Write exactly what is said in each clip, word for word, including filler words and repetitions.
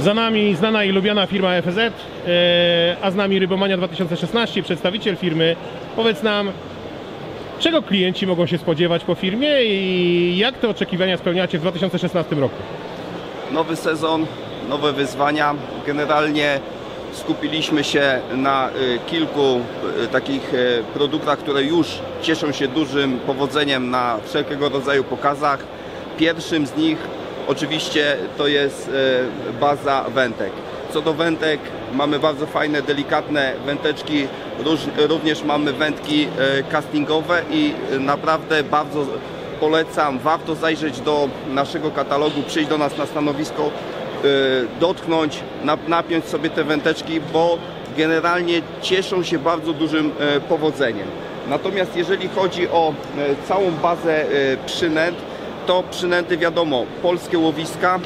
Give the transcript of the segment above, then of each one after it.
Za nami znana i lubiana firma F Z, a z nami Rybomania dwa tysiące szesnaście, przedstawiciel firmy. Powiedz nam, czego klienci mogą się spodziewać po firmie i jak te oczekiwania spełniacie w dwa tysiące szesnastym roku? Nowy sezon, nowe wyzwania. Generalnie skupiliśmy się na kilku takich produktach, które już cieszą się dużym powodzeniem na wszelkiego rodzaju pokazach. Pierwszym z nich oczywiście to jest baza wędek. Co do wędek, mamy bardzo fajne, delikatne wędeczki, również mamy wędki castingowe i naprawdę bardzo polecam, warto zajrzeć do naszego katalogu, przyjść do nas na stanowisko, dotknąć, napiąć sobie te wędeczki, bo generalnie cieszą się bardzo dużym powodzeniem. Natomiast jeżeli chodzi o całą bazę przynęt, to przynęty, wiadomo, polskie łowiska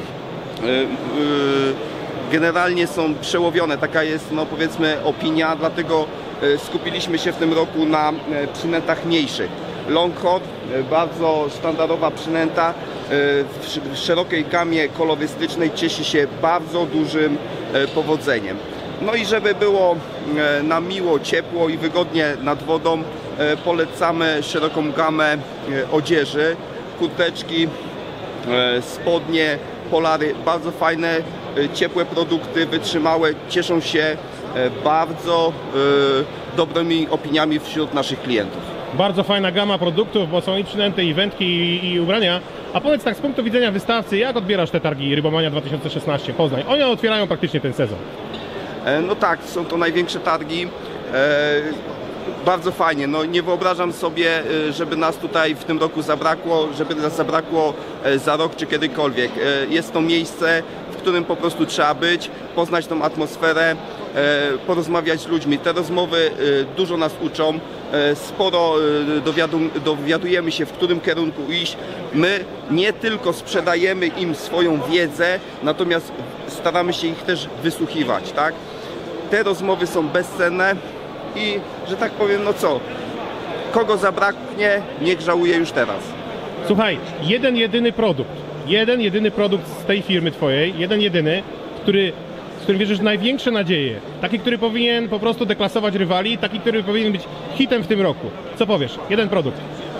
generalnie są przełowione, taka jest, no powiedzmy, opinia, dlatego skupiliśmy się w tym roku na przynętach mniejszych. Longhorn, bardzo sztandarowa przynęta, w szerokiej gamie kolorystycznej cieszy się bardzo dużym powodzeniem. No i żeby było na miło, ciepło i wygodnie nad wodą, polecamy szeroką gamę odzieży, kurteczki, spodnie, polary, bardzo fajne, ciepłe produkty, wytrzymałe, cieszą się bardzo dobrymi opiniami wśród naszych klientów. Bardzo fajna gama produktów, bo są i przynęty, i wędki, i, i ubrania. A powiedz tak, z punktu widzenia wystawcy, jak odbierasz te targi Rybomania dwa tysiące szesnaście Poznań? One otwierają praktycznie ten sezon. No tak, są to największe targi. Bardzo fajnie, no nie wyobrażam sobie, żeby nas tutaj w tym roku zabrakło, żeby nas zabrakło za rok czy kiedykolwiek. Jest to miejsce, w którym po prostu trzeba być, poznać tą atmosferę, porozmawiać z ludźmi. Te rozmowy dużo nas uczą, sporo dowiadu, dowiadujemy się, w którym kierunku iść. My nie tylko sprzedajemy im swoją wiedzę, natomiast staramy się ich też wysłuchiwać, tak? Te rozmowy są bezcenne i, że tak powiem, no co, kogo zabraknie, niech żałuje już teraz. Słuchaj, jeden jedyny produkt, jeden jedyny produkt z tej firmy twojej, jeden jedyny, który, z którym wierzysz największe nadzieje, taki, który powinien po prostu deklasować rywali, taki, który powinien być hitem w tym roku. Co powiesz? Jeden produkt.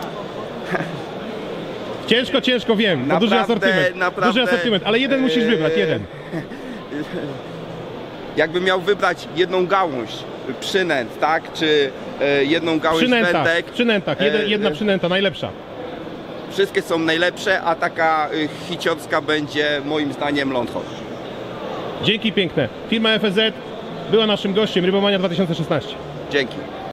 Ciężko, ciężko, wiem, to Naprawdę, duży asortyment, naprawdę, duży asortyment, ale jeden musisz wybrać, jeden. Jakbym miał wybrać jedną gałąź przynęt, tak, czy jedną gałąź Przynęta, wędek. w przynętach, jeden, jedna przynęta, najlepsza. Wszystkie są najlepsze, a taka hiciorska będzie moim zdaniem Longhorn. Dzięki piękne. Firma F Z była naszym gościem Rybomania dwa tysiące szesnaście. Dzięki.